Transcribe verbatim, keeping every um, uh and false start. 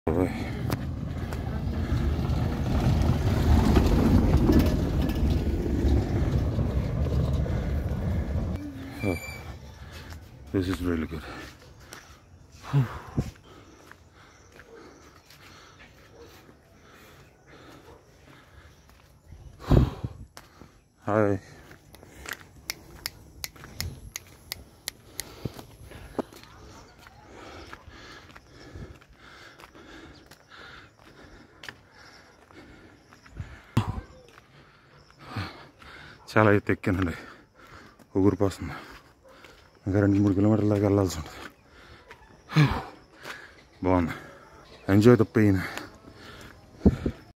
Oh, this is really good. Hi. చాలా అయితే ఎక్కానండి, ఊరిపోస్తుంది. ఇంకా రెండు మూడు కిలోమీటర్ల దాకా వెళ్ళాల్సి ఉంటుంది. బాగుంది. Enjoy the pain.